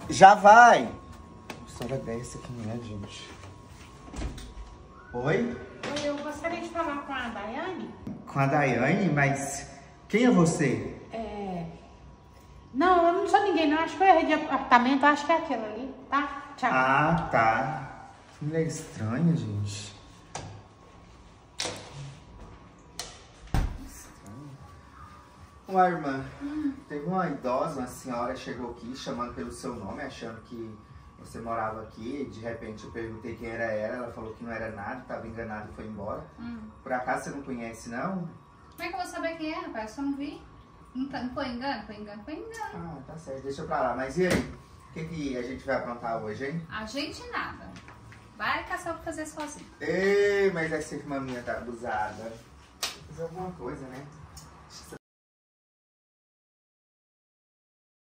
Já vai. História dessa aqui, né, gente? Oi? Oi, eu gostaria de falar com a Daiane. Com a Daiane? Mas quem é você? Não, eu não sou ninguém, não. Acho que eu errei de apartamento. Acho que é aquela ali, tá? Tchau. Ah, tá. Que mulher estranha, gente. Estranha. Ué, irmã, teve uma idosa, uma senhora chegou aqui chamando pelo seu nome, achando que você morava aqui. De repente eu perguntei quem era ela falou que não era nada, estava enganada e foi embora. Por acaso você não conhece, não? Como é que eu vou saber quem é, rapaz? Eu só não vi. Não foi engano? Foi engano? Foi engano. Ah, tá certo, deixa pra lá. Mas e aí? O que a gente vai aprontar hoje, hein? A gente nada. Vai caçar pra fazer sozinho. Ei, mas essa irmã minha tá abusada. Vou fazer alguma coisa, né?